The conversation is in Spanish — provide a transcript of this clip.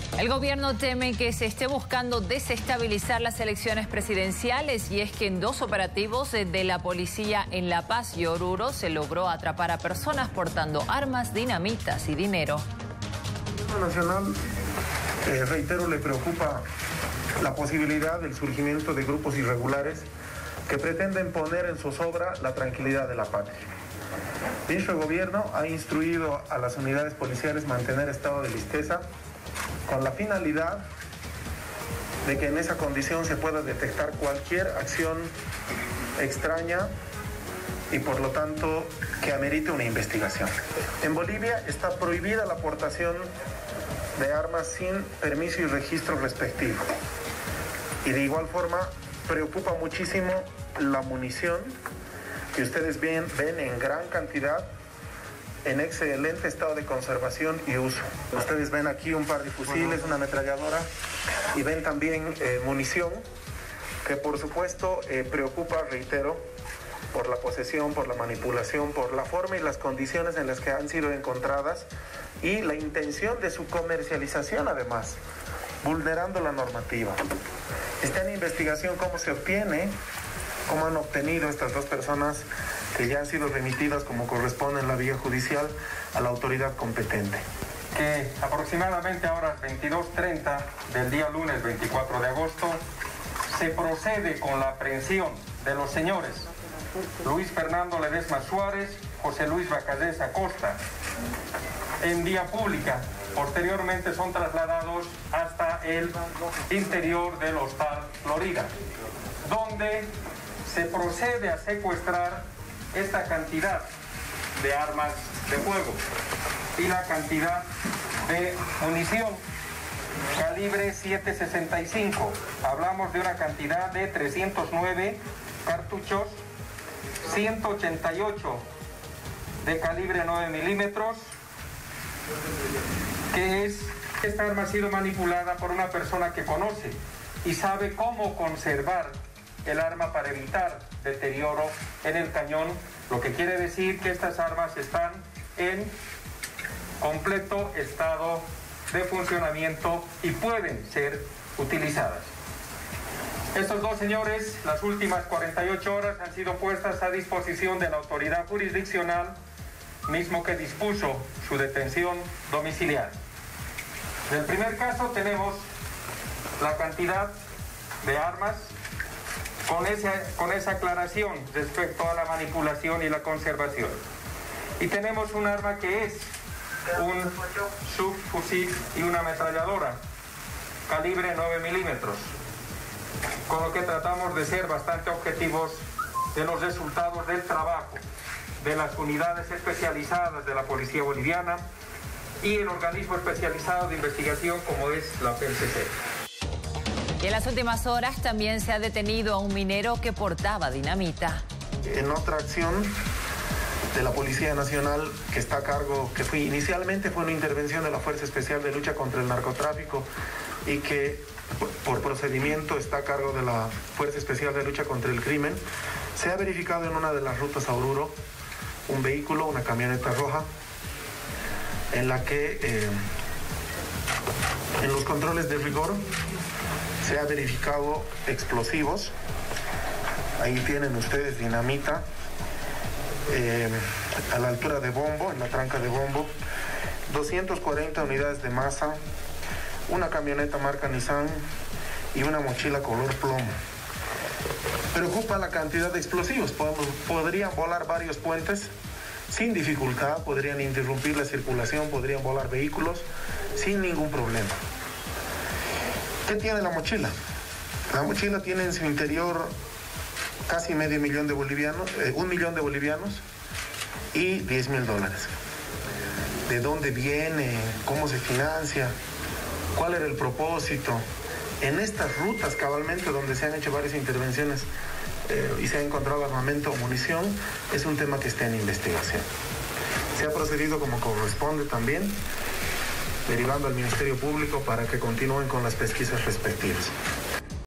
El gobierno teme que se esté buscando desestabilizar las elecciones presidenciales y es que en 2 operativos de la policía en La Paz y Oruro se logró atrapar a personas portando armas, dinamitas y dinero. El gobierno nacional, reitero, le preocupa la posibilidad del surgimiento de grupos irregulares que pretenden poner en zozobra la tranquilidad de la patria. Dicho gobierno ha instruido a las unidades policiales mantener estado de listeza con la finalidad de que en esa condición se pueda detectar cualquier acción extraña y por lo tanto que amerite una investigación. En Bolivia está prohibida la aportación de armas sin permiso y registro respectivo. Y de igual forma preocupa muchísimo la munición que ustedes ven en gran cantidad, en excelente estado de conservación y uso. Ustedes ven aquí un par de fusiles, una ametralladora y ven también munición que por supuesto preocupa, reitero, por la posesión, por la manipulación, por la forma y las condiciones en las que han sido encontradas y la intención de su comercialización además, vulnerando la normativa. Está en investigación cómo se obtiene, cómo han obtenido estas 2 personas que ya han sido remitidas como corresponde en la vía judicial a la autoridad competente. Que aproximadamente a horas 22:30 del día lunes 24 de agosto se procede con la aprehensión de los señores Luis Fernando Ledesma Suárez, José Luis Bacallés Acosta, en vía pública. Posteriormente son trasladados hasta el interior del Hostal Florida, donde se procede a secuestrar esta cantidad de armas de fuego y la cantidad de munición calibre 7.65. Hablamos de una cantidad de 309 cartuchos, 188 de calibre 9 milímetros, esta arma ha sido manipulada por una persona que conoce y sabe cómo conservar el arma para evitar deterioro en el cañón, lo que quiere decir que estas armas están en completo estado de funcionamiento y pueden ser utilizadas. Estos 2 señores, las últimas 48 horas han sido puestas a disposición de la autoridad jurisdiccional, mismo que dispuso su detención domiciliaria. En el primer caso tenemos la cantidad de armas con esa aclaración respecto a la manipulación y la conservación. Y tenemos un arma que es un subfusil y una ametralladora calibre 9 milímetros, con lo que tratamos de ser bastante objetivos de los resultados del trabajo de las unidades especializadas de la Policía Boliviana y el organismo especializado de investigación como es la PLCC. Y en las últimas horas también se ha detenido a un minero que portaba dinamita. En otra acción de la Policía Nacional que está a cargo, que inicialmente fue una intervención de la Fuerza Especial de Lucha contra el Narcotráfico y que por procedimiento está a cargo de la Fuerza Especial de Lucha contra el Crimen, se ha verificado en una de las rutas a Oruro un vehículo, una camioneta roja, en la que en los controles de rigor se ha verificado explosivos. Ahí tienen ustedes dinamita a la altura de bombo, en la tranca de bombo, 240 unidades de masa, una camioneta marca Nissan y una mochila color plomo. Preocupa la cantidad de explosivos. Podrían volar varios puentes sin dificultad, podrían interrumpir la circulación, podrían volar vehículos sin ningún problema. ¿Qué tiene la mochila? La mochila tiene en su interior casi $1 millón de bolivianos y $10.000. ¿De dónde viene? ¿Cómo se financia? ¿Cuál era el propósito? En estas rutas cabalmente donde se han hecho varias intervenciones y se ha encontrado armamento o munición, es un tema que está en investigación. Se ha procedido como corresponde también, derivando al Ministerio Público para que continúen con las pesquisas respectivas.